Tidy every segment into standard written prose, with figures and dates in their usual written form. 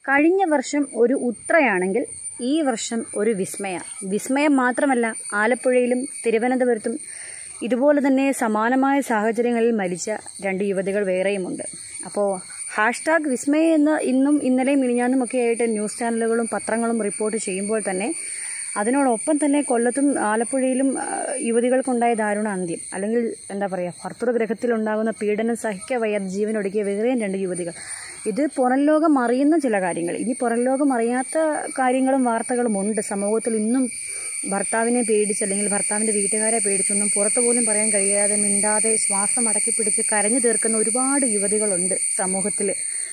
കഴിഞ്ഞ വർഷം ഒരു ഉത്രയാണെങ്കിൽ ഈ വർഷം ഒരു വിസ്മയ. വിസ്മയം മാത്രമല്ല, ആലപ്പുഴയിലും തിരുവനന്തപുരത്തും ഇതുപോലെ തന്നെ സമാനമായ സാഹചര്യങ്ങളിൽ മരിച്ച 2 യുവതികൾ വേറെയുമുണ്ട്. അപ്പോൾ ഹാഷ്ടാഗ് വിസ്മയ എന്ന് ഇന്നും ഇന്നലെയും മിനിഞ്ഞാന്നുമൊക്കെ ആയിട്ട് ന്യൂസ് ചാനലുകളും പത്രങ്ങളും റിപ്പോർട്ട് ചെയ്യുമ്പോൾ തന്നെ അതിനോടൊപ്പം തന്നെ കൊല്ലത്തും ആലപ്പുഴയിലും യുവതികൾക്കുണ്ടായ ദാരുണ അന്ത്യം, അല്ലെങ്കിൽ എന്താ പറയുക, ഭർത്തൃഗ്രഹത്തിലുണ്ടാകുന്ന പീഡനം സഹിക്കവയ്യാതെ ജീവനൊടുക്കിയ വേറെയും 2 യുവതികൾ. ഇത് പുറം ലോകം അറിയുന്ന ചില കാര്യങ്ങൾ. ഇനി പുറം ലോകം അറിയാത്ത കാര്യങ്ങളും വാർത്തകളും ഉണ്ട്. സമൂഹത്തിൽ ഇന്നും ഭർത്താവിനെ പേടിച്ച് അല്ലെങ്കിൽ ഭർത്താവിൻ്റെ വീട്ടുകാരെ പേടിച്ചൊന്നും പുറത്തു പോലും പറയാൻ കഴിയാതെ മിണ്ടാതെ ശ്വാസം അടക്കി പിടിച്ച് കരഞ്ഞു തീർക്കുന്ന ഒരുപാട് യുവതികളുണ്ട് സമൂഹത്തിൽ.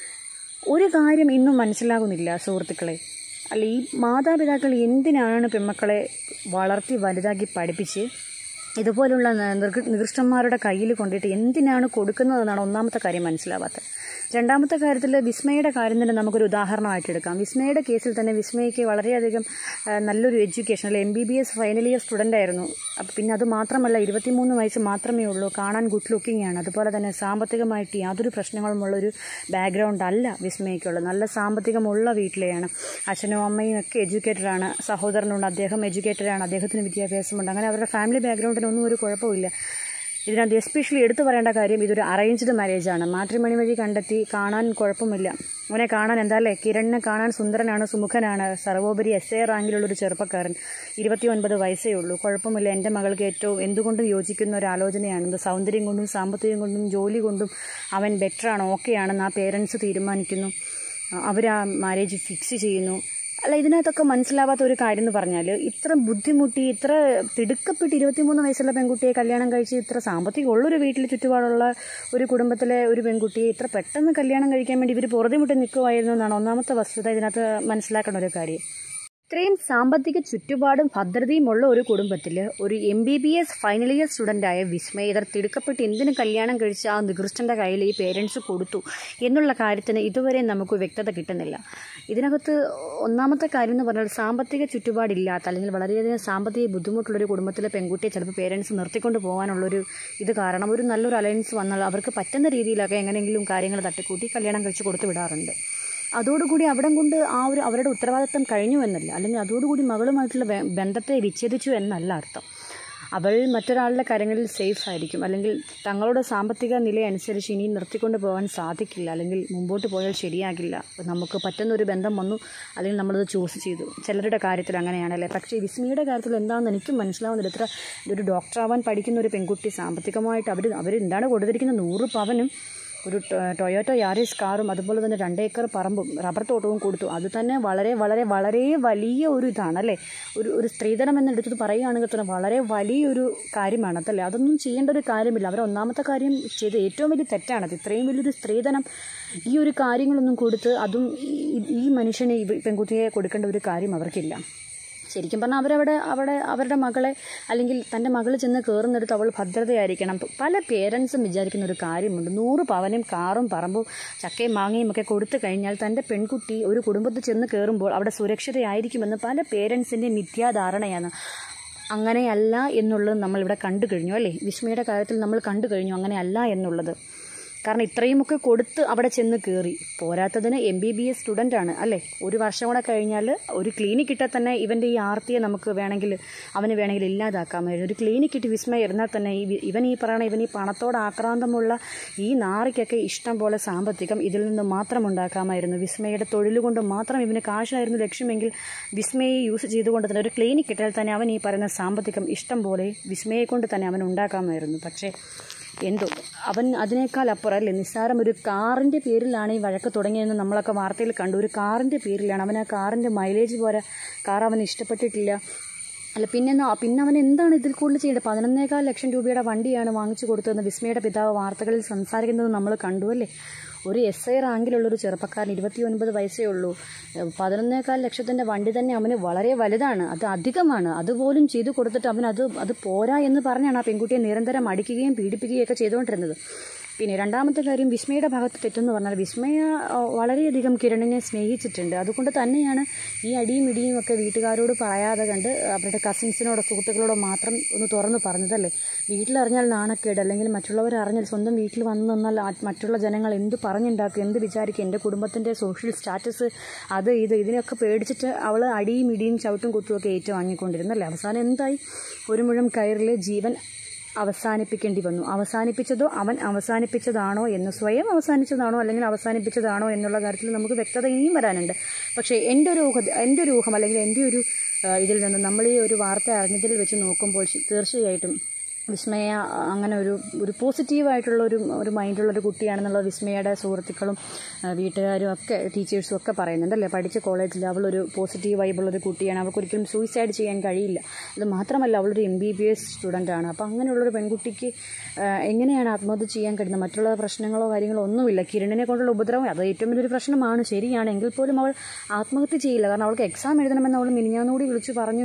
ഒരു കാര്യം ഇന്നും മനസ്സിലാകുന്നില്ല സുഹൃത്തുക്കളെ, അല്ല, ഈ മാതാപിതാക്കൾ എന്തിനാണ് പെൺമക്കളെ വളർത്തി വലുതാക്കി പഠിപ്പിച്ച് ഇതുപോലുള്ള നികൃഷ്ടന്മാരുടെ കയ്യിൽ കൊണ്ടിട്ട് എന്തിനാണ് കൊടുക്കുന്നതെന്നാണ് ഒന്നാമത്തെ കാര്യം മനസ്സിലാവാത്തത്. രണ്ടാമത്തെ കാര്യത്തിൽ വിസ്മയുടെ കാര്യം തന്നെ നമുക്കൊരു ഉദാഹരണമായിട്ട് എടുക്കാം. വിസ്മയുടെ കേസിൽ തന്നെ വിസ്മയ്ക്ക് വളരെയധികം നല്ലൊരു എഡ്യൂക്കേഷൻ, അല്ലെ MBBS ഫൈനൽ ഇയർ സ്റ്റുഡൻ്റ് ആയിരുന്നു. അപ്പം പിന്നെ അത് മാത്രമല്ല, 23 വയസ്സ് മാത്രമേ ഉള്ളൂ, കാണാൻ ഗുഡ് ലുക്കിംഗ് ആണ്. അതുപോലെ തന്നെ സാമ്പത്തികമായിട്ട് യാതൊരു പ്രശ്നങ്ങളുമുള്ളൊരു ബാക്ക്ഗ്രൗണ്ട് അല്ല വിസ്മയ്ക്കുള്ളത്. നല്ല സാമ്പത്തികമുള്ള വീട്ടിലെയാണ്. അച്ഛനും അമ്മയും ഒക്കെ എഡ്യൂക്കേറ്റഡാണ്. സഹോദരനുണ്ട്, അദ്ദേഹം എഡ്യൂക്കേറ്റഡാണ്, അദ്ദേഹത്തിന് വിദ്യാഭ്യാസമുണ്ട്. അങ്ങനെ അവരുടെ ഫാമിലി ബാക്ക്ഗ്രൗണ്ടിനൊന്നും ഒരു കുഴപ്പമില്ല. ഇതിനകത്ത് എസ്പെഷ്യലി എടുത്തു പറയേണ്ട കാര്യം, ഇതൊരു അറേഞ്ച്ഡ് മാരേജാണ്. മാട്രിമണി വഴി കണ്ടെത്തി, കാണാൻ കുഴപ്പമില്ല. അവനെ കാണാൻ എന്താ അല്ലേ, കിരണിനെ കാണാൻ സുന്ദരനാണ്, സുമുഖനാണ്, സർവോപരി SA റാങ്കിലുള്ളൊരു ചെറുപ്പക്കാരൻ, 29 വയസ്സേ ഉള്ളൂ. കുഴപ്പമില്ല, എൻ്റെ മകൾക്ക് ഏറ്റവും എന്തുകൊണ്ടും യോജിക്കുന്ന ഒരു ആലോചനയാണ്. സൗന്ദര്യം കൊണ്ടും സാമ്പത്തികം കൊണ്ടും ജോലി കൊണ്ടും അവൻ ബെറ്ററാണ്, ഓക്കെയാണെന്ന് ആ പേരൻസ് തീരുമാനിക്കുന്നു. അവർ ആ മാരേജ് ഫിക്സ് ചെയ്യുന്നു. അല്ല, ഇതിനകത്തൊക്കെ മനസ്സിലാവാത്ത ഒരു കാര്യം എന്ന് പറഞ്ഞാൽ, ഇത്ര ബുദ്ധിമുട്ടി, ഇത്ര തിടുക്കപ്പെട്ട് 23 വയസ്സുള്ള പെൺകുട്ടിയെ കല്യാണം കഴിച്ച്, ഇത്ര സാമ്പത്തികമുള്ളൊരു വീട്ടിൽ ചുറ്റുപാടുള്ള ഒരു കുടുംബത്തിലെ ഒരു പെൺകുട്ടിയെ ഇത്ര പെട്ടെന്ന് കല്യാണം കഴിക്കാൻ വേണ്ടി ഇവർ പുറത്തുമുട്ടി നിൽക്കുമായിരുന്നു എന്നാണ് ഒന്നാമത്തെ വസ്തുത. ഇതിനകത്ത് മനസ്സിലാക്കേണ്ട ഒരു കാര്യം. ഇത്രയും സാമ്പത്തിക ചുറ്റുപാടും ഭദ്രതയും ഉള്ള ഒരു കുടുംബത്തിൽ ഒരു MBBS ഫൈനൽ ഇയർ സ്റ്റുഡൻ്റായ വിസ്മയ ഇതർ തിടുക്കപ്പെട്ട് എന്തിനും കല്യാണം കഴിച്ച് ആ നികൃഷ്ടൻ്റെ കയ്യിൽ ഈ പേരൻസ് കൊടുത്തു എന്നുള്ള കാര്യത്തിന് ഇതുവരെ നമുക്ക് വ്യക്തത കിട്ടുന്നില്ല. ഇതിനകത്ത് ഒന്നാമത്തെ കാര്യം എന്ന് പറഞ്ഞാൽ, സാമ്പത്തിക ചുറ്റുപാടില്ലാത്ത അല്ലെങ്കിൽ വളരെയധികം സാമ്പത്തിക ബുദ്ധിമുട്ടുള്ളൊരു കുടുംബത്തിലെ പെൺകുട്ടിയെ ചിലപ്പോൾ പേരൻസ് നിർത്തിക്കൊണ്ട് പോകാനുള്ളൊരു ഇത് കാരണം ഒരു നല്ലൊരു അലയൻസ് വന്നാൽ അവർക്ക് പറ്റുന്ന രീതിയിലൊക്കെ എങ്ങനെയെങ്കിലും കാര്യങ്ങൾ തട്ടിക്കൂട്ടി കല്യാണം കഴിച്ച് കൊടുത്തു വിടാറുണ്ട്. അതോടുകൂടി അവിടം കൊണ്ട് അവരുടെ ഉത്തരവാദിത്തം കഴിഞ്ഞു എന്നല്ല, അല്ലെങ്കിൽ അതോടുകൂടി മകളുമായിട്ടുള്ള ബന്ധത്തെ വിച്ഛേദിച്ചു എന്നല്ല അർത്ഥം. അവൾ മറ്റൊരാളുടെ കാര്യങ്ങളിൽ സേഫ് ആയിരിക്കും, അല്ലെങ്കിൽ തങ്ങളുടെ സാമ്പത്തിക നില അനുസരിച്ച് ഇനി നിർത്തിക്കൊണ്ട് പോകാൻ സാധിക്കില്ല, അല്ലെങ്കിൽ മുമ്പോട്ട് പോയാൽ ശരിയാകില്ല, നമുക്ക് പറ്റുന്നൊരു ബന്ധം വന്നു, അല്ലെങ്കിൽ നമ്മളത് ചൂസ് ചെയ്തു. ചിലരുടെ കാര്യത്തിൽ അങ്ങനെയാണല്ലേ. പക്ഷേ വിസ്മയുടെ കാര്യത്തിൽ എന്താണെന്ന് എനിക്കും മനസ്സിലാവുന്നില്ല. ഇത്ര ഒരു ഡോക്ടറാവാൻ പഠിക്കുന്ന ഒരു പെൺകുട്ടി സാമ്പത്തികമായിട്ട് അവർ എന്താണ് കൊടുത്തിരിക്കുന്നത്, 100 പവനും ഒരു ടൊയോറ്റോ യാരിസ് കാറും അതുപോലെ തന്നെ 2 ഏക്കർ പറമ്പും റബ്ബർ തോട്ടവും കൊടുത്തു. അത് തന്നെ വളരെ വളരെ വളരെ വലിയ ഒരു ഇതാണല്ലേ. ഒരു സ്ത്രീധനം എന്നെടുത്തത് പറയുകയാണെങ്കിൽ തന്നെ വളരെ വലിയൊരു കാര്യമാണ് അതല്ലേ. അതൊന്നും ചെയ്യേണ്ട ഒരു കാര്യമില്ല. അവർ ഒന്നാമത്തെ കാര്യം ചെയ്ത് ഏറ്റവും വലിയ തെറ്റാണത്. ഇത്രയും വലിയൊരു സ്ത്രീധനം ഈ ഒരു കാര്യങ്ങളൊന്നും കൊടുത്ത് അതും ഈ മനുഷ്യന് ഈ പെൺകുട്ടിയെ കൊടുക്കേണ്ട ഒരു കാര്യം അവർക്കില്ല. ശരിക്കും പറഞ്ഞാൽ അവരുടെ മകളെ, അല്ലെങ്കിൽ തൻ്റെ മകൾ ചെന്ന് കയറുന്നിടത്ത് അവൾ ഭദ്രതയായിരിക്കണം. പല പേരൻസും വിചാരിക്കുന്ന ഒരു കാര്യമുണ്ട്, 100 പവനും കാറും പറമ്പും ചക്കയും മാങ്ങയും ഒക്കെ കൊടുത്തു കഴിഞ്ഞാൽ തൻ്റെ പെൺകുട്ടി ഒരു കുടുംബത്തിൽ ചെന്ന് കയറുമ്പോൾ അവിടെ സുരക്ഷിതയായിരിക്കുമെന്ന് പല പേരൻസിൻ്റെ മിഥ്യാധാരണയാണ്. അങ്ങനെയല്ല എന്നുള്ളത് നമ്മളിവിടെ കണ്ടു കഴിഞ്ഞു അല്ലേ. വിസ്മയുടെ കാര്യത്തിൽ നമ്മൾ കണ്ടു കഴിഞ്ഞു അങ്ങനെയല്ല എന്നുള്ളത്. കാരണം ഇത്രയുമൊക്കെ കൊടുത്ത് അവിടെ ചെന്ന് കയറി. പോരാത്തതിന് MBBS സ്റ്റുഡൻ്റാണ് അല്ലേ. ഒരു വർഷം കൂടെ കഴിഞ്ഞാൽ ഒരു ക്ലിനിക്ക് ഇട്ടാൽ തന്നെ ഇവൻ്റെ ഈ ആർത്തിയെ നമുക്ക് അവന് വേണമെങ്കിൽ ഇല്ലാതാക്കാമായിരുന്നു. ഒരു ക്ലിനിക്ക് ഇട്ട് വിസ്മയ ഇരുന്നാൽ തന്നെ ഇവൻ ഈ പണത്തോട് ആക്രാന്തമുള്ള ഈ നാറിക്കൊക്കെ ഇഷ്ടം പോലെ സാമ്പത്തികം ഇതിൽ നിന്ന് മാത്രം ഉണ്ടാക്കാമായിരുന്നു. വിസ്മയുടെ തൊഴിൽ കൊണ്ട് മാത്രം ഇവന് കാശായിരുന്നു ലക്ഷ്യമെങ്കിൽ വിസ്മയെ യൂസ് ചെയ്തുകൊണ്ട് തന്നെ ഒരു ക്ലിനിക്ക് ഇട്ടാൽ തന്നെ അവൻ ഈ പറയുന്ന സാമ്പത്തികം ഇഷ്ടം പോലെ വിസ്മയെ കൊണ്ട് തന്നെ അവൻ ഉണ്ടാക്കാമായിരുന്നു. പക്ഷേ എന്തോ അവൻ അതിനേക്കാൾ അപ്പുറം അല്ലേ. നിസ്സാരം ഒരു കാറിൻ്റെ പേരിലാണ് ഈ വഴക്ക് തുടങ്ങിയതെന്ന് നമ്മളൊക്കെ വാർത്തയിൽ കണ്ടു. ഒരു കാറിൻ്റെ പേരിലാണ്. അവൻ ആ കാറിൻ്റെ മൈലേജ് പോരാ, കാർ അവന് ഇഷ്ടപ്പെട്ടിട്ടില്ല. അല്ല, പിന്നെ അവൻ എന്താണ് ഇതിൽ കൂടുതൽ ചെയ്യേണ്ടത്? 11.25 ലക്ഷം രൂപയുടെ വണ്ടിയാണ് വാങ്ങിച്ചു കൊടുത്തതെന്ന് വിസ്മയുടെ പിതാവ് വാർത്തകളിൽ സംസാരിക്കുന്നത് നമ്മൾ കണ്ടു അല്ലേ. ഒരു SI റാങ്കിലുള്ളൊരു ചെറുപ്പക്കാരൻ, 29 വയസ്സേ ഉള്ളൂ. 11.25 ലക്ഷത്തിൻ്റെ വണ്ടി തന്നെ അവന് വളരെ വലുതാണ്, അത് അധികമാണ്. അതുപോലും ചെയ്തു കൊടുത്തിട്ട് അവൻ അത് പോരാ എന്ന് പറഞ്ഞാണ് ആ പെൺകുട്ടിയെ നിരന്തരം അടിക്കുകയും പീഡിപ്പിക്കുകയും ഒക്കെ ചെയ്തുകൊണ്ടിരുന്നത്. പിന്നെ രണ്ടാമത്തെ കാര്യം വിസ്മയുടെ ഭാഗത്ത് തെറ്റെന്ന് പറഞ്ഞാൽ വിസ്മയ വളരെയധികം കിരണിനെ സ്നേഹിച്ചിട്ടുണ്ട്. അതുകൊണ്ട് തന്നെയാണ് ഈ അടിയും ഇടിയും ഒക്കെ വീട്ടുകാരോട് പറയാതെ കണ്ട് അവരുടെ കസിൻസിനോടോ സുഹൃത്തുക്കളോടോ മാത്രം ഒന്ന് തുറന്ന് പറഞ്ഞതല്ലേ. വീട്ടിലറിഞ്ഞാൽ നാണക്കേട്, അല്ലെങ്കിൽ മറ്റുള്ളവർ അറിഞ്ഞാൽ സ്വന്തം വീട്ടിൽ വന്നു നിന്നാൽ മറ്റുള്ള ജനങ്ങൾ എന്ത് പറഞ്ഞുണ്ടാക്കും, എന്ത് വിചാരിക്കും, എൻ്റെ കുടുംബത്തിൻ്റെ സോഷ്യൽ സ്റ്റാറ്റസ് അത് ഇതിനൊക്കെ പേടിച്ചിട്ട് അവൾ അടിയും ഇടിയും ചവിട്ടും കുത്തുമൊക്കെ ഏറ്റുവാങ്ങിക്കൊണ്ടിരുന്നല്ലേ. അവസാനം എന്തായി? ഒരു മുഴം കയറിലെ ജീവൻ അവസാനിപ്പിക്കേണ്ടി വന്നു. അവസാനിപ്പിച്ചതോ അവൻ അവസാനിപ്പിച്ചതാണോ എന്ന്, സ്വയം അവസാനിച്ചതാണോ അല്ലെങ്കിൽ അവസാനിപ്പിച്ചതാണോ എന്നുള്ള കാര്യത്തിൽ നമുക്ക് വ്യക്തത ഇനിയും വരാനുണ്ട്. പക്ഷേ എൻ്റെ ഒരു ഊഹം അല്ലെങ്കിൽ എൻ്റെ ഒരു ഇതിൽ നിന്ന് നമ്മൾ ഈ ഒരു വാർത്ത അറിഞ്ഞതിൽ വെച്ച് നോക്കുമ്പോൾ തീർച്ചയായിട്ടും വിസ്മയ അങ്ങനെ ഒരു പോസിറ്റീവായിട്ടുള്ള ഒരു മൈൻഡുള്ളൊരു കുട്ടിയാണെന്നുള്ള വിസ്മയയുടെ സുഹൃത്തുക്കളും വീട്ടുകാരും ഒക്കെ ടീച്ചേഴ്സും ഒക്കെ പറയുന്നുണ്ടല്ലേ. പഠിച്ച കോളേജിൽ അവളൊരു പോസിറ്റീവ് വൈബുള്ളൊരു കുട്ടിയാണ്, അവൾക്കൊരിക്കലും സൂയിസൈഡ് ചെയ്യാൻ കഴിയില്ല. അത് മാത്രമല്ല അവളൊരു MBBS സ്റ്റുഡൻ്റാണ്. അപ്പോൾ അങ്ങനെയുള്ളൊരു പെൺകുട്ടിക്ക് എങ്ങനെയാണ് ആത്മഹത്യ ചെയ്യാൻ കഴിയുന്നത്? മറ്റുള്ള പ്രശ്നങ്ങളോ കാര്യങ്ങളോ ഒന്നുമില്ല. കിരണിനെ കൊണ്ടുള്ള ഉപദ്രവം അത് ഏറ്റവും വലിയൊരു പ്രശ്നമാണ്, ശരിയാണ്. എങ്കിൽ പോലും അവൾ ആത്മഹത്യ ചെയ്യില്ല. കാരണം അവൾക്ക് എക്സാം എഴുതണമെന്ന് അവൾ മിനിഞ്ഞാന്നുകൂടി വിളിച്ചു പറഞ്ഞു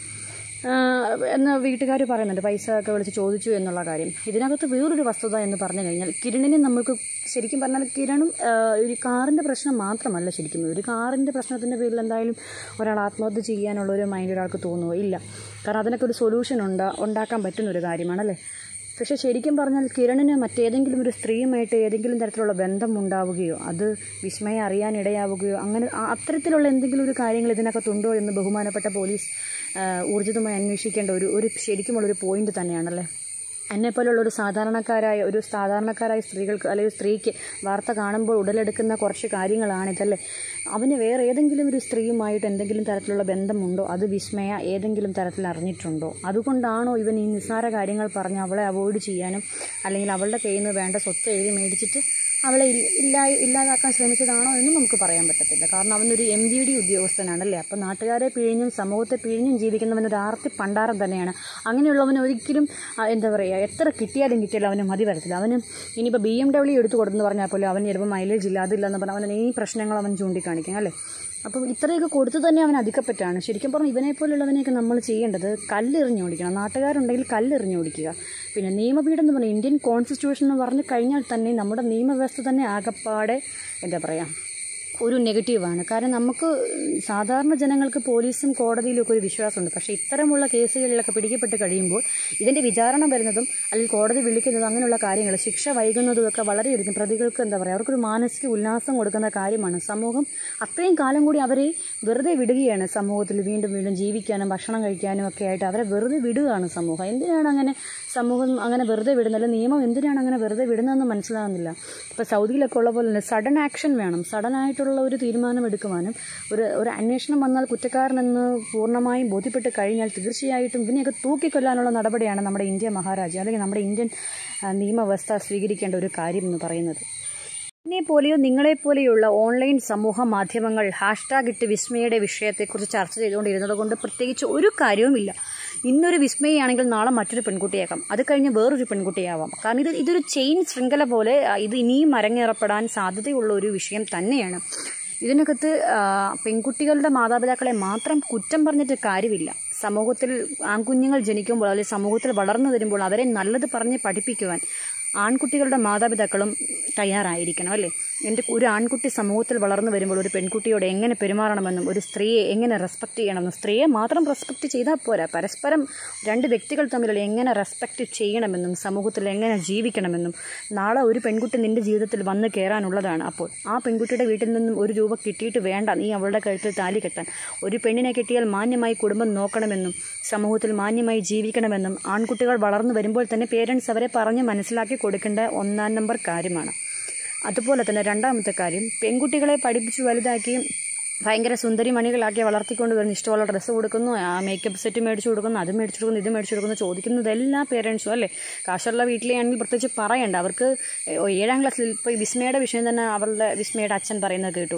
എന്ന് വീട്ടുകാർ പറയുന്നുണ്ട്. പൈസ ഒക്കെ വിളിച്ച് ചോദിച്ചു എന്നുള്ള കാര്യം. ഇതിനകത്ത് വേറൊരു വസ്തുത എന്ന് പറഞ്ഞു കഴിഞ്ഞാൽ കിരണിനെ നമുക്ക് ശരിക്കും പറഞ്ഞാൽ കിരണും ഒരു കാറിൻ്റെ പ്രശ്നം മാത്രമല്ല. ശരിക്കും ഒരു കാറിൻ്റെ പ്രശ്നത്തിൻ്റെ പേരിൽ എന്തായാലും ഒരാൾ ആത്മഹത്യ ചെയ്യാനുള്ളൊരു മൈൻഡ് ഒരാൾക്ക് തോന്നുമോ? ഇല്ല. കാരണം അതിനൊക്കെ ഒരു സൊല്യൂഷൻ ഉണ്ടാക്കാൻ പറ്റുന്നൊരു കാര്യമാണല്ലേ. പക്ഷേ ശരിക്കും പറഞ്ഞാൽ കിരണിന് മറ്റേതെങ്കിലും ഒരു സ്ത്രീയുമായിട്ട് ഏതെങ്കിലും തരത്തിലുള്ള ബന്ധം ഉണ്ടാവുകയോ അത് വിസ്മയ അറിയാനിടയാവുകയോ അങ്ങനെ അത്തരത്തിലുള്ള എന്തെങ്കിലും ഒരു കാര്യങ്ങൾ ഇതിനകത്തുണ്ടോ എന്ന് ബഹുമാനപ്പെട്ട പോലീസ് ഊർജിതമായി അന്വേഷിക്കേണ്ട ഒരു ശരിക്കുമുള്ളൊരു പോയിന്റ് തന്നെയാണല്ലേ. എന്നെപ്പോലുള്ള ഒരു സാധാരണക്കാരായ സ്ത്രീകൾക്ക് അല്ലെങ്കിൽ സ്ത്രീക്ക് വാർത്ത കാണുമ്പോൾ ഉടലെടുക്കുന്ന കുറച്ച് കാര്യങ്ങളാണിതല്ലേ. അവന് വേറെ ഏതെങ്കിലും ഒരു സ്ത്രീയുമായിട്ട് എന്തെങ്കിലും തരത്തിലുള്ള ബന്ധമുണ്ടോ? അത് വിസ്മയ ഏതെങ്കിലും തരത്തിൽ അറിഞ്ഞിട്ടുണ്ടോ? അതുകൊണ്ടാണോ ഇവൻ ഈ നിസ്സാര കാര്യങ്ങൾ പറഞ്ഞ് അവളെ അവോയ്ഡ് ചെയ്യാനും അല്ലെങ്കിൽ അവളുടെ കയ്യിൽ നിന്ന് വേണ്ട സ്വത്ത് എഴുതി മേടിച്ചിട്ട് അവളെ ഇല്ലാതാക്കാൻ ശ്രമിച്ചതാണോ എന്നും നമുക്ക് പറയാൻ പറ്റത്തില്ല. കാരണം അവനൊരു MVD ഉദ്യോഗസ്ഥനാണല്ലേ. അപ്പോൾ നാട്ടുകാരെ പിഴിഞ്ഞും സമൂഹത്തെ പിഴിഞ്ഞും ജീവിക്കുന്നവനൊരു ആർത്തി പണ്ടാരം തന്നെയാണ്. അങ്ങനെയുള്ളവന് ഒരിക്കലും എന്താ പറയുക, എത്ര കിട്ടിയാലും അവന് മതി വരത്തില്ല. അവന് ഇനിയിപ്പോൾ BMW എടുത്തു കൊടുത്തെന്ന് പറഞ്ഞാൽ പോലും അവന് ചിലപ്പോൾ മൈലേജ് ഇല്ല, അതില്ലെന്ന് പറഞ്ഞാൽ അവൻ ഈ പ്രശ്നങ്ങൾ അവൻ ചൂണ്ടിക്കാണിക്കും അല്ലേ. അപ്പം ഇത്രയൊക്കെ കൊടുത്തു തന്നെ അവൻ അധികപ്പറ്റാണ്. ശരിക്കും പറഞ്ഞാൽ ഇവനെപ്പോലുള്ളവനെയൊക്കെ നമ്മൾ ചെയ്യേണ്ടത് കല്ലെറിഞ്ഞ് ഓടിക്കണം. നാട്ടുകാരുണ്ടെങ്കിൽ കല്ലെറിഞ്ഞ് ഓടിക്കുക. പിന്നെ നിയമപീഠം എന്ന് പറഞ്ഞാൽ ഇന്ത്യൻ കോൺസ്റ്റിറ്റ്യൂഷൻ എന്ന് പറഞ്ഞു കഴിഞ്ഞാൽ തന്നെ നമ്മുടെ നിയമവ്യവസ്ഥ തന്നെ ആകപ്പാടെ എന്താ പറയുക ഒരു നെഗറ്റീവാണ്. കാരണം നമുക്ക് സാധാരണ ജനങ്ങൾക്ക് പോലീസും കോടതിയിലും ഒക്കെ ഒരു വിശ്വാസമുണ്ട്. പക്ഷേ ഇത്തരമുള്ള കേസുകളിലൊക്കെ പിടിക്കപ്പെട്ട് കഴിയുമ്പോൾ ഇതിൻ്റെ വിചാരണ വരുന്നതും അല്ലെങ്കിൽ കോടതി വിളിക്കുന്നതും അങ്ങനെയുള്ള കാര്യങ്ങൾ ശിക്ഷ വൈകുന്നതും ഒക്കെ വളരെയധികം പ്രതികൾക്ക് എന്താ പറയുക അവർക്കൊരു മാനസിക ഉല്ലാസം കൊടുക്കുന്ന കാര്യമാണ്. സമൂഹം അത്രയും കാലം കൂടി അവരെ വെറുതെ വിടുകയാണ്. സമൂഹത്തിൽ വീണ്ടും ജീവിക്കാനും ഭക്ഷണം കഴിക്കാനും ഒക്കെ ആയിട്ട് അവരെ വെറുതെ വിടുകയാണ് സമൂഹം. എന്തിനാണ് അങ്ങനെ സമൂഹം അങ്ങനെ വെറുതെ വിടുന്നത്? നിയമം എന്തിനാണ് അങ്ങനെ വെറുതെ വിടുന്നതെന്ന് മനസ്സിലാകുന്നില്ല. ഇപ്പോൾ സൗദിയിലൊക്കെ ഉള്ള പോലെ തന്നെ സഡൻ ആക്ഷൻ വേണം. സഡനായിട്ടുള്ള ഒരു തീരുമാനം എടുക്കുവാനും ഒരു അന്വേഷണം വന്നാൽ കുറ്റക്കാരനെന്ന് പൂർണ്ണമായും ബോധ്യപ്പെട്ട് കഴിഞ്ഞാൽ തീർച്ചയായിട്ടും ഇതിനെയൊക്കെ തൂക്കിക്കൊല്ലാനുള്ള നടപടിയാണ് നമ്മുടെ ഇന്ത്യ മഹാരാജ്യം അല്ലെങ്കിൽ നമ്മുടെ ഇന്ത്യൻ നിയമവ്യവസ്ഥ സ്വീകരിക്കേണ്ട ഒരു കാര്യം എന്ന് പറയുന്നത്. എന്നെപ്പോലെയോ നിങ്ങളെപ്പോലെയുള്ള ഓൺലൈൻ സമൂഹ മാധ്യമങ്ങൾ ഹാഷ്ടാഗ് ഇട്ട് വിസ്മയുടെ വിഷയത്തെക്കുറിച്ച് ചർച്ച ചെയ്തുകൊണ്ടിരുന്നത് കൊണ്ട് പ്രത്യേകിച്ച് ഒരു കാര്യവുമില്ല. ഇന്നൊരു വിസ്മയാണെങ്കിൽ നാളെ മറ്റൊരു പെൺകുട്ടിയാക്കാം, അത് കഴിഞ്ഞ് വേറൊരു പെൺകുട്ടിയാവാം. കാരണം ഇതൊരു ചെയിൻ ശൃംഖല പോലെ ഇത് ഇനിയും അരങ്ങേറപ്പെടാൻ സാധ്യതയുള്ള ഒരു വിഷയം തന്നെയാണ്. ഇതിനകത്ത് പെൺകുട്ടികളുടെ മാതാപിതാക്കളെ മാത്രം കുറ്റം പറഞ്ഞിട്ട് കാര്യമില്ല. സമൂഹത്തിൽ ആൺകുഞ്ഞുങ്ങൾ ജനിക്കുമ്പോൾ അല്ലെങ്കിൽ സമൂഹത്തിൽ വളർന്നു വരുമ്പോൾ അവരെ നല്ലത് പറഞ്ഞ് പഠിപ്പിക്കുവാൻ ആൺകുട്ടികളുടെ മാതാപിതാക്കളും തയ്യാറായിരിക്കണം അല്ലേ. ഒരു ആൺകുട്ടി സമൂഹത്തിൽ വളർന്നു വരുമ്പോൾ ഒരു പെൺകുട്ടിയോട് എങ്ങനെ പെരുമാറണമെന്നും ഒരു സ്ത്രീയെ എങ്ങനെ റെസ്പെക്റ്റ് ചെയ്യണമെന്നും, സ്ത്രീയെ മാത്രം റെസ്പെക്റ്റ് ചെയ്താൽ പോരാ, പരസ്പരം രണ്ട് വ്യക്തികൾ തമ്മിലുള്ള എങ്ങനെ റെസ്പെക്റ്റ് ചെയ്യണമെന്നും സമൂഹത്തിൽ എങ്ങനെ ജീവിക്കണമെന്നും നാളെ ഒരു പെൺകുട്ടി നിൻ്റെ ജീവിതത്തിൽ വന്ന് കയറാനുള്ളതാണ്. അപ്പോൾ ആ പെൺകുട്ടിയുടെ വീട്ടിൽ നിന്നും ഒരു രൂപ കിട്ടിയിട്ട് വേണ്ട നീ അവളുടെ കഴുത്തിൽ താലി കെട്ടാൻ. ഒരു പെണ്ണിനെ കിട്ടിയാൽ മാന്യമായി കുടുംബം നോക്കണമെന്നും സമൂഹത്തിൽ മാന്യമായി ജീവിക്കണമെന്നും ആൺകുട്ടികൾ വളർന്നു വരുമ്പോൾ തന്നെ പേരൻസ് അവരെ പറഞ്ഞ് മനസ്സിലാക്കി കൊടുക്കേണ്ട 1-ാം നമ്പർ കാര്യമാണ്. അതുപോലെ തന്നെ 2ാമത്തെ കാര്യം, പെൺകുട്ടികളെ പഠിപ്പിച്ച് വലുതാക്കി ഭയങ്കര സുന്ദരി മണികളാക്കി വളർത്തിക്കൊണ്ട് വരുന്ന ഇഷ്ടമുള്ള ഡ്രസ്സ് കൊടുക്കുന്നു, മേക്കപ്പ് സെറ്റ് മേടിച്ചു കൊടുക്കുന്നു, അത് മേടിച്ചു കൊടുക്കുന്നു, ഇത് മേടിച്ചു കൊടുക്കുന്നു, ചോദിക്കുന്നത് എല്ലാ പേരൻസും അല്ലേ. കാശുള്ള വീട്ടിലെയാണെങ്കിൽ പ്രത്യേകിച്ച് പറയണ്ട. അവർക്ക് 7ാം ക്ലാസ്സിൽ ഇപ്പോൾ വിസ്മയുടെ വിഷയം തന്നെ വിസ്മയുടെ അച്ഛൻ പറയുന്നത് കേട്ടു.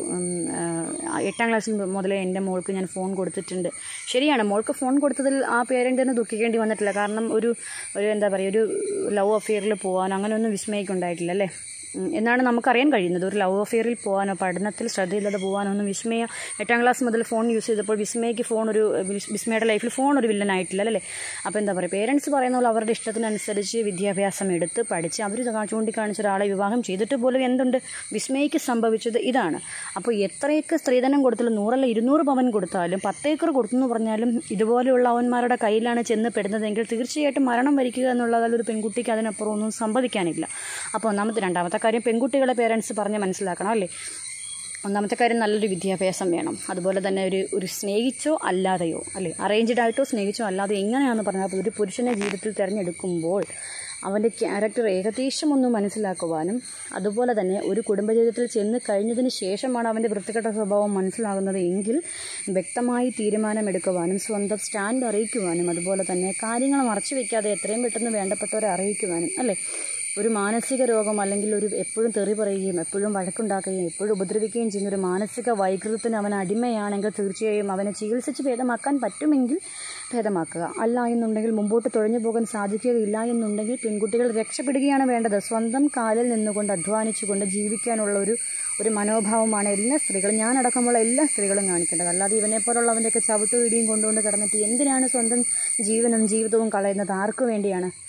8ാം ക്ലാസ്സിൽ മുതലേ എൻ്റെ മോൾക്ക് ഞാൻ ഫോൺ കൊടുത്തിട്ടുണ്ട്. ശരിയാണ്, മോൾക്ക് ഫോൺ കൊടുത്തതിൽ ആ പേരൻറ്റിന് ദുഃഖിക്കേണ്ടി വന്നിട്ടില്ല. കാരണം ഒരു എന്താ പറയുക ഒരു ലവ് അഫെയറിൽ പോകാൻ അങ്ങനെയൊന്നും വിസ്മയ്ക്ക് ഉണ്ടായിട്ടില്ല അല്ലേ. എന്നാണ് നമുക്കറിയാൻ കഴിയുന്നത്. ഒരു ലവ് അഫെയറിൽ പോകാനോ പഠനത്തിൽ ശ്രദ്ധയില്ലാതെ പോകാനോ ഒന്നും വിസ്മയ 8ാം ക്ലാസ് മുതൽ ഫോൺ യൂസ് ചെയ്തപ്പോൾ വിസ്മയുടെ ലൈഫിൽ ഫോൺ ഒരു വില്ലനായിട്ടില്ല അല്ലേ. അപ്പോൾ എന്താ പറയുക, പേരൻസ് പറയുന്ന പോലെ അവരുടെ ഇഷ്ടത്തിനനുസരിച്ച് വിദ്യാഭ്യാസം എടുത്ത് പഠിച്ച് അവർ ചൂണ്ടിക്കാണിച്ച ഒരാളെ വിവാഹം ചെയ്തിട്ട് പോലും എന്തുണ്ട് വിസ്മയ്ക്ക് സംഭവിച്ചത് ഇതാണ്. അപ്പോൾ എത്രയൊക്കെ സ്ത്രീധനം കൊടുത്താലും 100 അല്ല 200 പവൻ കൊടുത്താലും 10 ഏക്കർ കൊടുത്തെന്ന് പറഞ്ഞാലും ഇതുപോലെയുള്ള അവന്മാരുടെ കയ്യിലാണ് ചെന്ന് പെടുന്നതെങ്കിൽ തീർച്ചയായിട്ടും മരണം വരിക്കുക എന്നുള്ളതിൽ ഒരു പെൺകുട്ടിക്ക് അതിനപ്പുറം ഒന്നും സംഭവിക്കാനില്ല. അപ്പോൾ രണ്ടാമത്തെ കാര്യം പെൺകുട്ടികളെ പേരൻസ് പറഞ്ഞ് മനസ്സിലാക്കണം അല്ലേ. ഒന്നാമത്തെ കാര്യം നല്ലൊരു വിദ്യാഭ്യാസം വേണം. അതുപോലെ തന്നെ ഒരു സ്നേഹിച്ചോ അല്ലാതെയോ അല്ലേ, അറേഞ്ച്ഡ് ആയിട്ടോ സ്നേഹിച്ചോ അല്ലാതെ എങ്ങനെയാണെന്ന് പറഞ്ഞാൽ ഒരു പുരുഷനെ ജീവിതത്തിൽ തിരഞ്ഞെടുക്കുമ്പോൾ അവൻ്റെ ക്യാരക്ടർ ഏകദേശം ഒന്ന് മനസ്സിലാക്കുവാനും അതുപോലെ തന്നെ ഒരു കുടുംബജീവിതത്തിൽ ചെന്ന് കഴിഞ്ഞതിന് ശേഷമാണ് അവൻ്റെ വൃത്തികെട്ട സ്വഭാവം മനസ്സിലാകുന്നത് എങ്കിൽ വ്യക്തമായി തീരുമാനമെടുക്കുവാനും സ്വന്തം സ്റ്റാൻഡ് അറിയിക്കുവാനും അതുപോലെ തന്നെ കാര്യങ്ങൾ മറച്ചു വയ്ക്കാതെ എത്രയും പെട്ടെന്ന് വേണ്ടപ്പെട്ടവരെ അറിയിക്കുവാനും അല്ലേ. ഒരു മാനസിക രോഗം അല്ലെങ്കിൽ എപ്പോഴും തെറി പറയുകയും എപ്പോഴും വഴക്കുണ്ടാക്കുകയും എപ്പോഴും ഉപദ്രവിക്കുകയും ചെയ്യുന്ന ഒരു മാനസിക വൈകൃതത്തിന് അവൻ അടിമയാണെങ്കിൽ തീർച്ചയായും അവനെ ചികിത്സിച്ച് ഭേദമാക്കാൻ പറ്റുമെങ്കിൽ ഭേദമാക്കുക. അല്ല എന്നുണ്ടെങ്കിൽ മുമ്പോട്ട് തുഴഞ്ഞു പോകാൻ സാധിക്കുകയില്ല എന്നുണ്ടെങ്കിൽ പെൺകുട്ടികൾ രക്ഷപ്പെടുകയാണ് വേണ്ടത്. സ്വന്തം കാലിൽ നിന്നുകൊണ്ട് അധ്വാനിച്ചുകൊണ്ട് ജീവിക്കാനുള്ള ഒരു മനോഭാവമാണ് എല്ലാ സ്ത്രീകളും, ഞാനടക്കമുള്ള എല്ലാ സ്ത്രീകളും കാണിക്കേണ്ടത്. അല്ലാതെ ഇവനെപ്പോലുള്ളവൻ്റെയൊക്കെ ചവിട്ടുപിടിയും കൊണ്ടുകൊണ്ട് കിടന്നിട്ട് എന്തിനാണ് സ്വന്തം ജീവനും ജീവിതവും കളയുന്നത്, ആർക്കു വേണ്ടിയാണ്?